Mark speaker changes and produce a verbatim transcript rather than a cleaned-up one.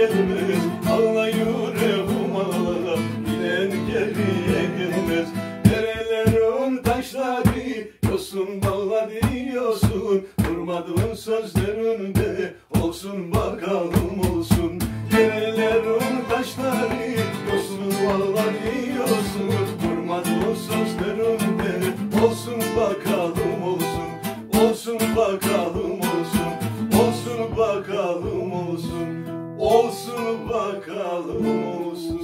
Speaker 1: gelmez. Ağla yüreğim ağla, giden geriye gelmez. Derelerin taşları yosun bağladı yosun, durmadığın sözlerinde olsun bakalım olsun. Derelerin taşları yosun bağladı yosun, durmadığın sözlerinde olsun bakalım olsun. Olsun bakalım olsun, olsun bakalım olsun, olsun bakalım olsun.